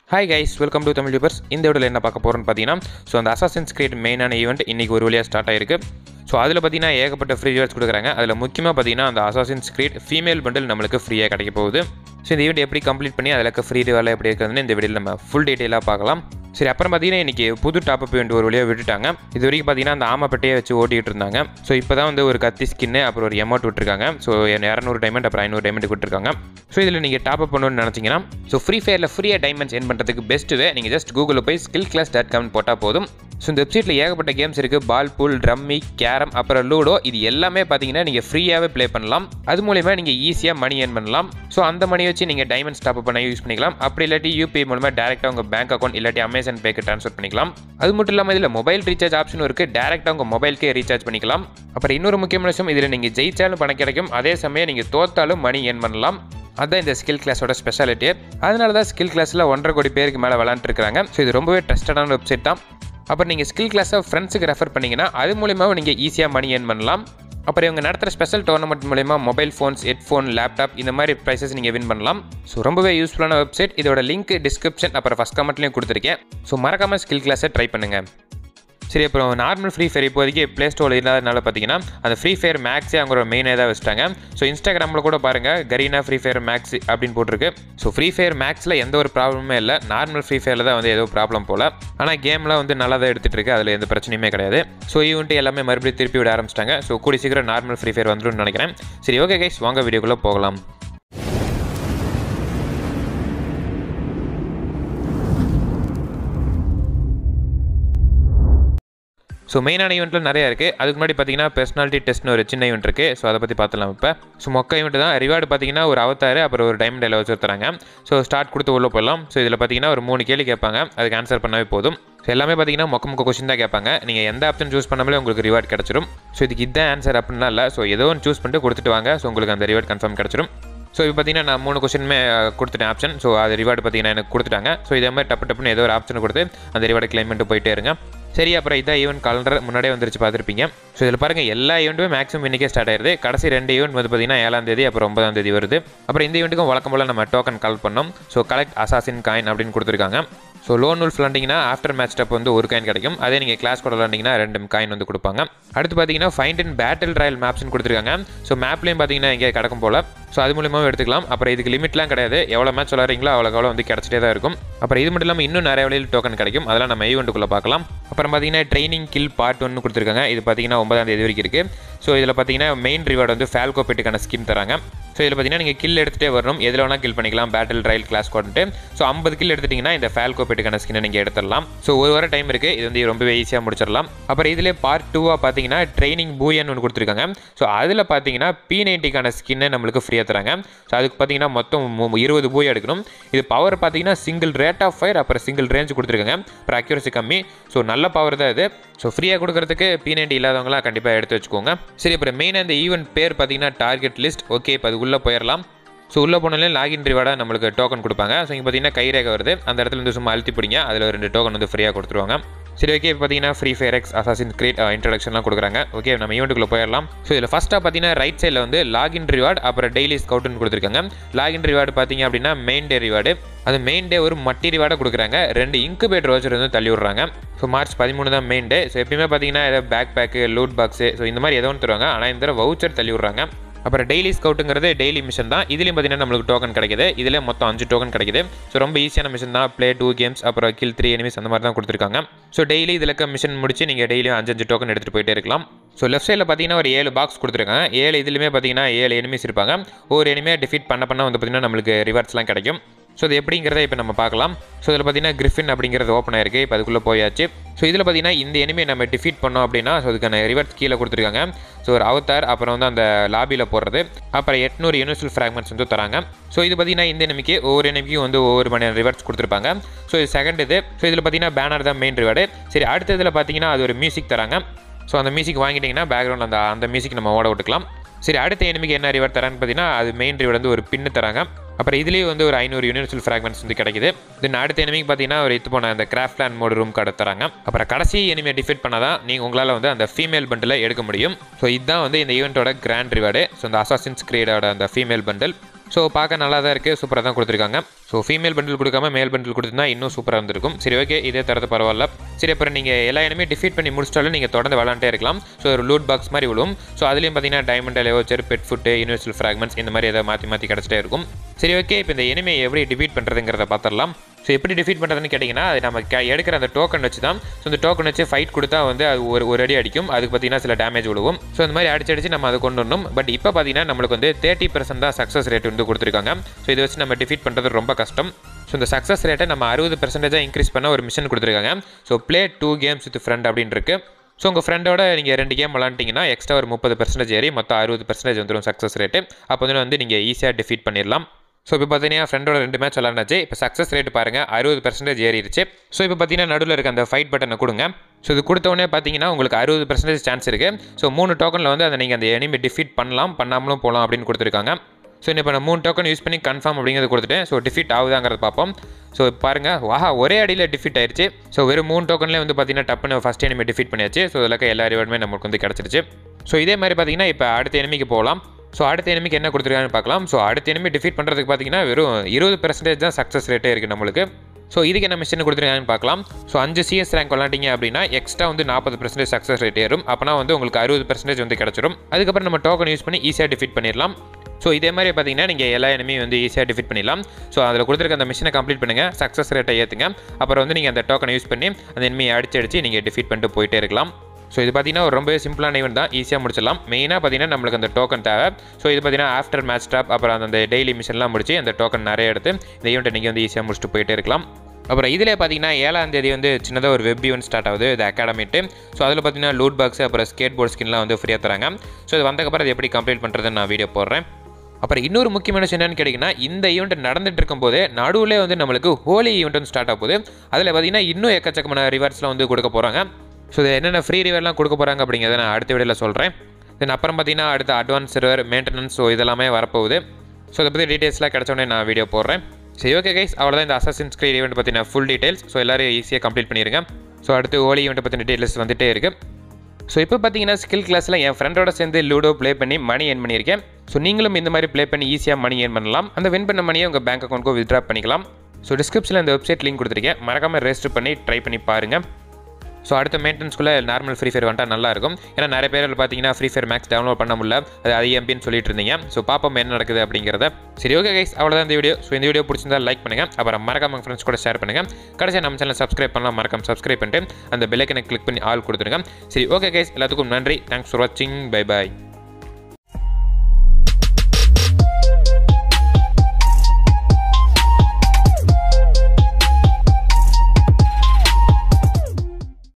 Hi guys, welcome to tamiltubers. இந்த வீடியோல என்ன பார்க்க போறோம்னு பாத்தீங்கன்னா அந்த Assassin's Creed மெயினான ஈவென்ட் இன்னைக்கு ஒரு வழியா ஸ்டார்ட் ஆயிருக்கு. அதுல பாத்தீங்கன்னா ஏகப்பட்ட ஃப்ரீ ரிவார்ட்ஸ் கொடுக்குறாங்க. அதுல முக்கியமா பாத்தீங்கன்னா அந்த Assassin's Creed ஃபீமேல் பண்டில் நமக்கு ஃப்ரீயா கிடைக்க போகுது. இந்த ஈவென்ட் எப்படி கம்ப்ளீட் பண்ணி அதுலக்க ஃப்ரீ ரிவார்ட் எப்படி இருக்குதுன்னு இந்த வீடியோல நம்ம ஃபுல் டீடைலா பார்க்கலாம். சரி, அப்புறம் பார்த்தீங்கன்னா இன்றைக்கி புது டாப் அப் ஈவெண்ட் ஒரு வழியாக விட்டுட்டாங்க. இது வரைக்கும் பார்த்தீங்கன்னா அந்த ஆமப்பட்டையை வச்சு ஓட்டிகிட்டு இருந்தாங்க. இப்போ தான் வந்து ஒரு கத்தி ஸ்கின்னு அப்புறம் ஒரு எமௌண்ட் விட்டுருக்காங்க. 200 டைமண்ட் அப்புறம் 500 டைமண்ட் விட்டுருக்காங்க. இதில் நீங்கள் டாப் அப் பண்ணணும்னு நினச்சிங்கன்னா ஃப்ரீ ஃபயரில் ஃப்ரீயாக டைமண்ட்ஸ் என் பண்ணுறதுக்கு பெஸ்ட் வே நீங்கள் ஜஸ்ட் கூகுளில் போய் skillclass.com போட்டால் போதும். இந்த வெப்சைட்டில் ஏகப்பட்ட கேம்ஸ் இருக்குது. பால் பூல், ரம்மி, கேரம் அப்புறம் லூடோ, இது எல்லாமே பார்த்தீங்கன்னா நீங்கள் ஃப்ரீயாகவே ப்ளே பண்ணலாம். அது மூலிமா நீங்கள் ஈஸியாக மணி ஏர்ன் பண்ணலாம். அந்த மணி வச்சு நீங்கள் டைமண்ட்ஸ் டாப் அப் பண்ண யூஸ் பண்ணிக்கலாம். அப்படி இல்லாட்டி யூபிஐ மூலமாக டேரெக்டாக உங்கள் பேங்க் அக்கௌண்ட் இல்லாட்டி அமேசான் பேக்கு ட்ரான்ஸ்ஃபர் பண்ணிக்கலாம். அது மட்டும் இல்லாமல் இதில் மொபைல் ரீசார்ஜ் ஆப்ஷன் இருக்குது. டேரெக்டாக உங்கள் மொபைலுக்கே ரீசார்ஜ் பண்ணிக்கலாம். அப்புறம் இன்னொரு முக்கியமான விஷயம், இதில் நீங்கள் ஜெயிச்சாலும் பணம் கிடைக்கும், அதே சமயம் நீங்கள் தோத்தாலும் மணி ஏர்ன் பண்ணலாம். அதுதான் இந்த ஸ்கில் கிளாஸோட ஸ்பெஷாலிட்டி. அதனால தான் ஸ்கில் கிளாஸில் 1.5 கோடி பேருக்கு மேலே விளாண்டுருக்காங்க. இது ரொம்பவே ட்ரஸ்டடான வெப்சைட் தான். அப்புறம் நீங்கள் ஸ்கில் கிளாஸை ஃப்ரெண்ட்ஸுக்கு ரெஃபர் பண்ணிங்கன்னா அது மூலியமாக நீங்கள் ஈஸியாக மணி ஏர்ன் பண்ணலாம். அப்புறம் இவங்க நடத்துகிற ஸ்பெஷல் டோர்னமெண்ட் மூலிமா மொபைல் ஃபோன்ஸ், ஹெட்ஃபோன், லேப்டாப் இந்த மாதிரி ப்ரைஸஸ் நீங்கள் வின் பண்ணலாம். ரொம்பவே யூஸ்ஃபுல்லான வெப்சைட். இதோட லிங்க் டிஸ்கிரிப்ஷன் அப்புறம் ஃபஸ்ட் கமெண்ட்லேயும் கொடுத்துருக்கேன். மறக்காமல் ஸ்கில் கிளாஸை ட்ரை பண்ணுங்கள். சரி, அப்புறம் நார்மல் ஃப்ரீ ஃபயர் இப்போதைக்கு ப்ளே ஸ்டோரில் இல்லாதனால பார்த்தீங்கன்னா அந்த ஃப்ரீ ஃபயர் மேக்ஸே அவங்களோட மெயினாக தான் வச்சுட்டாங்க. இன்ஸ்டாகிராமில் கூட பாருங்கள், கரீனா ஃப்ரீ ஃபயர் மேக்ஸ் அப்படின்னு போட்டிருக்கு. ஃப்ரீ ஃபயர் மேக்ஸில் எந்த ஒரு ப்ராப்ளமே இல்லை. நார்மல் ஃப்ரீ ஃபயரில் தான் வந்து ஏதோ ப்ராப்ளம் போல். ஆனால் கேம்லாம் வந்து நல்லா தான் எடுத்துகிட்டு இருக்கு, அதில் எந்த பிரச்சனையுமே கிடையாது. ஈவெண்ட் எல்லாமே மறுபடியும் திருப்பி விட ஆரம்பிச்சிட்டாங்க. கூடி சீக்கிரம் நார்மல் ஃப்ரீ ஃபயர் வந்துடும் நினைக்கிறேன். சரி, ஓகே கைஸ், வாங்க வீடியோக்குள்ளே போகலாம். மெயினான ஈவெண்ட்டில் நிறையா இருக்குது. அதுக்கு முன்னாடி பார்த்தீங்கன்னா பர்சனாலிட்டி டெஸ்ட்னு ஒரு சின்ன ஈவெண்ட் இருக்குது. அதை பற்றி பார்த்துலாம். இப்போ மொக்க ஈவெண்ட் தான். ரிவார்டு பார்த்தீங்கன்னா ஒரு அவதார் அப்புறம் ஒரு டைமண்ட் எல்லாம் வச்சு தராங்க. ஸ்டார்ட் கொடுத்து உள்ள போகலாம். இதில் பார்த்தீங்கன்னா ஒரு 3 கேள்வி கேட்பாங்க. அதுக்கு ஆன்சர் பண்ணவே போதும். எல்லாமே பார்த்தீங்கன்னா மொக்க கொஸ்டின் தான் கேட்பாங்க. நீங்கள் எந்த ஆப்ஷன் சூஸ் பண்ணாமலே உங்களுக்கு ரிவார்ட் கிடச்சிரும். இதுக்கு இதுதான் ஆன்சர் அப்படின்னா இல்லை. ஏதோ ஒன்று சூஸ் பண்ணிட்டு கொடுத்துட்டு வாங்க. உங்களுக்கு அந்த ரிவார்ட் கன்ஃபார்ம் கிடச்சிரும். இப்போ பார்த்தீங்கன்னா நான் 3 கொஸ்டினுமே கொடுத்துட்டேன் ஆப்ஷன். அது ரிவார்டு பார்த்தீங்கன்னா எனக்கு கொடுத்துட்டாங்க. இதே மாதிரி டப்புன்னு ஏதோ ஒரு ஆப்ஷன் கொடுத்து அந்த ரிவார்டு கிளைம் பண்ணிட்டு போயிட்டே இருங்க. சரி, அப்புறம் இதான் ஈவெண்ட் காலண்டர் முன்னாடியே வந்துருச்சு, பார்த்துருப்பீங்க. இதில் பாருங்கள், எல்லா ஈவெண்ட்டுமே மேக்ஸிமம் இன்றைக்கே ஸ்டார்ட் ஆயிருது. கடைசி 2 ஈவெண்ட் வந்து பார்த்தீங்கன்னா 7ஆம் தேதி அப்புறம் 9ஆம் தேதி வருது. அப்புறம் இந்த ஈவெண்ட்டுக்கும் வழக்கம் போல் நம்ம டோக்கன் கலெக்ட் பண்ணோம். கலெக்ட் அசாசின் காயின் அப்படின்னு கொடுத்துருக்காங்க. லோன் உல்ஃப் விளாண்டிங்கன்னா ஆஃப்டர் மேட்ச் ஸ்டெப் வந்து 1 காயின் கிடைக்கும். அதே நீங்கள் கிளாஸ் கூட விளாண்டிங்கன்னா 2 காயின் வந்து கொடுப்பாங்க. அடுத்து பார்த்தீங்கன்னா ஃபைண்ட் இன் பேட்டில் ராயல் மேப்ஸ்னு கொடுத்துருக்காங்க. மேப்லேயும் பார்த்தீங்கன்னா எங்கேயே கிடக்கும் போல். அது மூலியமாக எடுத்துக்கலாம். அப்புறம் இதுக்கு லிமிட்லாம் கிடையாது. எவ்வளோ மேட்ச் விளாட்றீங்களோ அவ்வளோ வந்து கிடச்சிட்டே தான் இருக்கும். அப்புறம் இது மட்டும் இல்லாமல் இன்னும் நிறைய வழியில் டோக்கன் கிடைக்கும். அதெல்லாம் நம்ம ஈவெண்ட்டுக்குள்ளே பார்க்கலாம். அப்புறம் பார்த்தீங்கன்னா ட்ரைனிங் கில் பார்ட் 1 கொடுத்துருக்காங்க. இது பார்த்தீங்கன்னா 9ஆம் தேதி வரைக்கும் இருக்குது. இதில் பார்த்தீங்கன்னா மெயின் ரிவார்டு வந்து ஃபால்கோ பெட்டுக்கான ஸ்கின் தராங்க. இதில் பார்த்தீங்கன்னா நீங்கள் கில் எடுத்துகிட்டே வரணும். எதில் வேணால் கில் பண்ணிக்கலாம். பேட்டில் ராயல் கிளாஸ் கொண்டுட்டு 50 கில் எடுத்துட்டிங்கன்னா இந்த ஃபால்கோ பெட்டுக்கான ஸ்கின்னை நீங்கள் எடுத்துடலாம். ஒரு வாரம் டைம் இருக்குது. இது வந்து ரொம்பவே ஈஸியாக முடிச்சிடலாம். அப்புறம் இதிலே பார்ட் 2 பார்த்தீங்கன்னா ட்ரைனிங் பூயன் ஒன்று கொடுத்துருக்காங்க. அதில் பார்த்தீங்கன்னா P90க்கான ஸ்கின்னை நம்மளுக்கு ஃப்ரீயாக தராங்க. அதுக்கு பார்த்தீங்கன்னா மொத்தம் 20 பூய் எடுக்கணும். இது பவர் பார்த்தீங்கன்னா சிங்கிள் ரேட் ஆஃப் ஃபயர் அப்புறம் சிங்கிள் ரேஞ்ச் கொடுத்துருக்காங்க. அப்புறம் அக்யூரசி கம்மி. நல்ல பவர் தான் இது. ஃப்ரீயாக கொடுக்குறதுக்கு P90 இல்லாதவங்களாம் கண்டிப்பாக எடுத்து வச்சுக்கோங்க. சரி, அப்புறம் மெயினாக இந்த ஈவெண்ட் பேர் பார்த்தீங்கன்னா டார்கெட் லிஸ்ட். ஓகே, இப்போ அது உள்ளே போயிடலாம். உள்ளே போனாலே லாகின் ரிவார்டாக நம்மளுக்கு டோக்கன் கொடுப்பாங்க. இங்கே பார்த்தீங்கன்னா கைரேகை வருது. அந்த இடத்துல வந்து சும்மா அழுத்தி பிடிங்க. அதில் 2 டோக்கன் வந்து ஃப்ரீயாக கொடுத்துருவாங்க. சரி, ஓகே, இப்போ பார்த்தீங்கன்னா free fire X assassin creed இன்ட்ரடக்ஷன்லாம் கொடுக்குறாங்க. ஓகே, நம்ம ஈவெண்ட்டுக்குள்ளே போயிடலாம். இதில் ஃபஸ்ட்டாக பார்த்தீங்கன்னா ரைட் சைடில் வந்து லாகின் ரிவார்டு அப்புறம் டெய்லி ஸ்கவுட்னு கொடுத்துருக்காங்க. லாகின் ரிவார்டு பார்த்தீங்க அப்படின்னா மெயின் டே ரிவார்டு. அது மெயின் டே ஒரு மட்டி ரிவார்டை கொடுக்குறாங்க. 2 இன்குபேட்டர் வச்சு வந்து தள்ளி விட்றாங்க. மார்ச் 13 தான் மெயின் டே. எப்பயுமே பார்த்தீங்கன்னா ஏதோ பேக் பேக்கு, லூட் பாக்ஸு இந்த மாதிரி ஏதோ ஒன்று தருவாங்க. ஆனால் இந்த வவுச்சர் தள்ளி விட்றாங்க. அப்புறம் டெய்லி ஸ்கவுட்டுங்கிறது டெய்லி மிஷன் தான். இதுலேயும் பார்த்தீங்கன்னா நம்மளுக்கு டோக்கன் கிடைக்குது. இதில் மொத்தம் 5 டோக்கன் கிடைக்குது. ரொம்ப ஈஸியான மிஷன் தான். ப்ளே 2 கேம்ஸ் அப்புறம் கில் 3 எனிமீஸ் அந்த மாதிரி தான் கொடுத்துருக்காங்க. டெய்லி இதில் மிஷன் முடிச்சு நீங்கள் டெய்லியும் 5 டோக்கன் எடுத்துகிட்டு போயிட்டே இருக்கலாம். லெஃப்ட் சைடில் பார்த்தீங்கன்னா ஒரு 7 பாக்ஸ் கொடுத்துருக்காங்க. 7 இதுலேயுமே பார்த்தீங்கன்னா 7 எனிமீஸ் இருப்பாங்க. ஒரு எனிமையை டிஃபீட் பண்ண வந்து பார்த்தீங்கன்னா நம்மளுக்கு ரிவார்ட்ஸ்லாம் கிடைக்கும். இது எப்படிங்கிறத இப்போ நம்ம பார்க்கலாம். இதில் பார்த்தீங்கன்னா கிரிஃபின் அப்படிங்கிறது ஓப்பன் ஆயிருக்கு. இப்போ அதுக்குள்ளே போயாச்சு. இதில் பார்த்தீங்கன்னா இந்த எனிமையை நம்ம டிஃபீட் பண்ணோம் அப்படின்னா அதுக்கான ரிவார்ட்ஸ் கீழே கொடுத்துருக்காங்க. ஒரு அவதார் அப்புறம் வந்து அந்த லாபியில் போடுறது அப்புறம் 800 யூனிவர்சல் ஃப்ராக்மெண்ட்ஸ் வந்து தராங்க. இது பார்த்தீங்கன்னா இந்த எனிமிக்கு ஒவ்வொரு எனிமிக்கும் வந்து ஒவ்வொரு மணி ரிவார்ட்ஸ் கொடுத்துருப்பாங்க. இது செகண்ட் இது. இதில் பார்த்தீங்கன்னா பேனர் தான் மெயின் ரிவார்டு. சரி, அடுத்த இதில் பார்த்தீங்கன்னா அது ஒரு மியூசிக் தராங்க. அந்த மியூசிக் வாங்கிட்டிங்கன்னா பேக்ரவுண்ட் அந்த மியூசிக் நம்ம ஓட விட்டுக்கலாம். சரி, அடுத்த எனிமிக்கு என்ன ரிவார்ட் தரான்னு பார்த்தீங்கன்னா அது மெயின் ரிவார்டு வந்து ஒரு பின்னு தராங்க. அப்புறம் இதுலேயே வந்து ஒரு 500 யூனிவர்சல் ஃப்ராக்மெண்ட்ஸ் வந்து கிடைக்குது. தென் அடுத்த எனிமிக்கு பார்த்தீங்கன்னா ஒரு இது போன அந்த craft land mode room card தராங்க. அப்புறம் கடைசி எனிமியை டிஃபீட் பண்ணாதான் நீங்கள் உங்களால் வந்து அந்த ஃபீமேல் பண்டில் எடுக்க முடியும். இதுதான் வந்து இந்த ஈவெண்ட்டோட கிராண்ட் ரிவார்டு. அந்த அசாசின்ஸ் கிரீடோட அந்த ஃபீமேல் பண்டில். ஸோ பார்க்க நல்லா தான் இருக்குது, சூப்பராக தான் கொடுத்துருக்காங்க. ஸோ ஃபீமேல் பண்டில் கொடுக்காம மேல் பண்டில் கொடுத்துருந்தா இன்னும் சூப்பராக இருந்திருக்கும். சரி ஓகே, இதே தரது பரவாயில்ல. சரி அப்புறம் நீங்கள் எல்லா எனிமே டிஃபீட் பண்ணி முடிச்சிட்டாலும் நீங்கள் தொடர்ந்து விளாண்டே இருக்கலாம். ஸோ ஒரு லூட் பாக்ஸ் மாதிரி விழும். ஸோ அதுலேயும் பார்த்தீங்கன்னா diamond voucher, pet food, universal fragments இந்த மாதிரி ஏதாவது மாற்றி கிடச்சிட்டே இருக்கும். சரி ஓகே, இப்போ இந்த எனிமே எப்படி டிஃபீட் பண்ணுறதுங்கிறத பார்த்துடலாம். ஸோ எப்படி டிஃபீட் பண்ணுறதுன்னு கேட்டிங்கன்னா, அது நம்ம எடுக்கிற அந்த டோக்கன் வச்சு தான். ஸோ இந்த டோக்கன் வச்சு ஃபைட் கொடுத்தா வந்து அது ஒரு அடி அடிக்கும். அதுக்கு பார்த்தீங்கன்னா சில டேமேஜ் விழுவும். ஸோ இந்த மாதிரி அடிச்சு நம்ம அதை கொண்டு வரணும். பட் இப்போ பார்த்தீங்கன்னா நம்மளுக்கு வந்து 30% தான் சக்ஸஸ் ரேட் வந்து கொடுத்துருக்காங்க. ஸோ இதை வச்சு நம்ம டிஃபீட் பண்ணுறது ரொம்ப கஷ்டம். ஸோ இந்த சக்ஸஸ் ரேட்டை நம்ம 60% இன்க்ரீஸ் பண்ண ஒரு மிஷன் கொடுத்துருக்காங்க. So play 2 games with friend அப்படின்னு இருக்கு. ஸோ உங்கள் ஃப்ரெண்டோட நீங்கள் 2 கேம் விளாண்டிங்கன்னா எக்ஸ்ட்ரா ஒரு 30% ஏறி மொத்தம் 60% வந்துடும் சக்ஸஸ் ரேட்டு. அப்போ வந்து நீங்கள் ஈஸியாக டிஃபீட் பண்ணிடலாம். ஸோ இப்போ பார்த்தீங்கன்னா ஃப்ரெண்டோட 2 மேட்ச் விளாண்டாச்சு. இப்போ சக்ஸஸ் ரேட் பாருங்கள் 60% ஏறிடுச்சு. ஸோ இப்போ பார்த்தீங்கன்னா நடுவில் இருக்க அந்த ஃபைட் பட்டனை கொடுங்க. ஸோ இது கொடுத்தோடனே பார்த்தீங்கன்னா உங்களுக்கு 60% சான்ஸ் இருக்குது. ஸோ 3 டோக்கனில் வந்து அதை நீங்கள் அந்த எனிமி டிஃபீட் பண்ணாமலும் போகலாம் அப்படின்னு கொடுத்துருக்காங்க. ஸோ இப்போ நான் 3 டோக்கன் யூஸ் பண்ணி கன்ஃபார்ம் அப்படிங்கிறது கொடுத்துட்டேன். ஸோ டிஃபீட் ஆகுதாங்கிறத பார்ப்போம். ஸோ பாருங்கள், ஒரே அடியில் டிஃபீட் ஆயிடுச்சு. ஸோ வெறும் 3 டோக்கன்லேயே வந்து பார்த்தீங்கன்னா டப்புன்னு ஃபஸ்ட் எனிமி டிஃபீட் பண்ணியாச்சு. ஸோ இதில் எல்லா ரிவார்டுமே நமக்கு வந்து கிடச்சிருச்சு. ஸோ இதே மாதிரி பார்த்தீங்கன்னா இப்போ அடுத்த எனிமிக்கு போகலாம். ஸோ அடுத்த எனிமிக்கு என்ன கொடுத்துருக்காங்கன்னு பார்க்கலாம். ஸோ அடுத்த எனிமி டிஃபீட் பண்ணுறதுக்கு பார்த்தீங்கன்னா வெறும் 20% தான் சக்ஸஸ் ரேட்டே இருக்குது நம்மளுக்கு. ஸோ இதுக்கு என்ன மிஷன் கொடுத்துருக்காங்கன்னு பார்க்கலாம். ஸோ 5 CS ரேங்க் விளாண்டிங்க அப்படின்னா எக்ஸ்ட்ரா வந்து 40% சக்ஸஸ் ரேட் ஏறும். அப்போனா வந்து உங்களுக்கு 60% வந்து கிடச்சிரும். அதுக்கப்புறம் நம்ம டோக்கன் யூஸ் பண்ணி ஈஸியாக டிஃபீட் பண்ணிடலாம். ஸோ இதே மாதிரி பார்த்தீங்கன்னா நீங்கள் எல்லா எனிமையும் வந்து ஈஸியாக டிஃபீட் பண்ணிடலாம். ஸோ அதில் கொடுத்துருக்க அந்த மிஷனை கம்ப்ளீட் பண்ணுங்கள், சக்ஸஸ் ரேட்டை ஏற்றுங்க. அப்புறம் வந்து நீங்கள் அந்த டோக்கனை யூஸ் பண்ணி அந்த எனிமையை அடிச்சு நீங்கள் டிஃபீட் பண்ணிட்டு போயிட்டே இருக்கலாம். ஸோ இது பார்த்தீங்கன்னா ஒரு ரொம்பவே சிம்பிளான ஈவெண்ட் தான், ஈஸியாக முடிச்சிடலாம். மெயினாக பார்த்தீங்கன்னா நம்மளுக்கு அந்த டோக்கன் தேவை. ஸோ இது பார்த்தீங்கன்னா ஆஃப்டர் மேட்ச் ட்ராப் அப்புறம் அந்த டெய்லி மிஷன்லாம் முடிச்சு அந்த டோக்கன் நிறைய எடுத்து இந்த ஈவெண்ட்டை நீங்கள் வந்து ஈஸியாக முடிச்சுட்டு போயிட்டே இருக்கலாம். அப்புறம் இதில் பார்த்தீங்கன்னா 7ஆம் தேதி வந்து சின்னதாக ஒரு வெப் ஈவெண்ட் ஸ்டார்ட் ஆகுது, இது அகாடமிட்டு. ஸோ அதில் பார்த்தீங்கன்னா லூட் பாக்ஸ் அப்புறம் ஸ்கேட் போர்ட் ஸ்கின்லாம் வந்து ஃப்ரீயாக தராங்க. ஸோ இது வந்தக்கப்புறம் அது எப்படி கம்ப்ளீட் பண்ணுறதுன்னு நான் வீடியோ போடுறேன். அப்புறம் இன்னொரு முக்கியமான விஷயம் என்னன்னு கேட்டிங்கன்னா, இந்த ஈவெண்ட் நடந்துட்டு இருக்கும்போது நடுவில் வந்து நம்மளுக்கு ஹோலி ஈவெண்ட் வந்து ஸ்டார்ட் ஆகுது. அதில் பார்த்தீங்கன்னா இன்னும் எக்கச்சக்கமான ரிவார்ட்ஸ்லாம் வந்து கொடுக்க போகிறாங்க. ஸோ இது என்னென்ன ஃப்ரீ ரிவார்ட்லாம் கொடுக்க போகிறாங்க அப்படிங்கிறத நான் அடுத்த வீடியோவில் சொல்கிறேன். தென் அப்புறம் பார்த்தீங்கன்னா அடுத்த அட்வான்ஸ் சர்வர் மெயின்டெனன்ஸ் ஸோ இதெல்லாமே வரப்போகுது. ஸோ அதை பற்றி டீட்டெயில்ஸ்லாம் கிடச்சோடனே நான் வீடியோ போடுறேன். சரி ஓகே கைஸ், அவ்வளோதான் இந்த அசாசின்ஸ் கிரீட் ஈவெண்ட் பற்றின ஃபுல் டீட்டெயில்ஸ். ஸோ எல்லோரும் ஈஸியாக கம்ப்ளீட் பண்ணிடுங்க. ஸோ அடுத்து ஹோலி ஈவெண்ட் பற்றின டீட்டெயில்ஸ் வந்துட்டே இருக்குது. ஸோ இப்போ பார்த்தீங்கன்னா ஸ்கில் கிளாஸில் என் ஃப்ரெண்டோட சேர்ந்து லூடோ ப்ளே பண்ணி மணி ஏர்ன் பண்ணியிருக்கேன். ஸோ நீங்களும் இந்த மாதிரி ப்ளே பண்ணி ஈஸியாக மணி ஏர்ன் பண்ணலாம். அந்த வின் பண்ண மணியை உங்கள் பேங்க் அக்கௌண்ட்க்கு வித்ட்ரா பண்ணிக்கலாம். ஸோ டிஸ்கிரிப்ஷனில் இந்த வெப்சைட் லிங்க் கொடுத்துருக்கேன், மறக்காமல் ரெஜிஸ்டர் பண்ணி ட்ரை பண்ணி பாருங்கள். ஸோ அடுத்த மெயின்டெனன்ஸ்குள்ளே நார்மல் ஃப்ரீஃபயர் வந்துட்டால் நல்லாயிருக்கும். ஏன்னா நிறைய பேர் பார்த்தீங்கன்னா ஃப்ரீஃபயர் மேக்ஸ் டவுன்லோட் பண்ண முடியல, அது ஐஎம்பின்னு சொல்லிட்டு இருந்தீங்க. ஸோ பாப்போம் என்ன நடக்குது அப்படிங்கிறத. சரி ஓகே கைஸ், அவ்வளோதான் இந்த வீடியோ. ஸோ இந்த வீடியோ பிடிச்சிருந்தா லைக் பண்ணுங்கள், அப்புறம் மறக்காம ஃப்ரெண்ட்ஸ் கூட ஷேர் பண்ணுங்கள். கடைசியாக நம்ம சேனல் சப்ஸ்கிரைப் பண்ணலாம், மறக்காம சப்ஸ்கிரைப் பண்ணிட்டு அந்த பெல் ஐக்கனை கிளிக் பண்ணி ஆல் கொடுத்துருங்க. சரி ஓகே கைஸ், எல்லாத்துக்கும் நன்றி. தேங்க்ஸ் ஃபார் வாட்சிங். பை பாய்.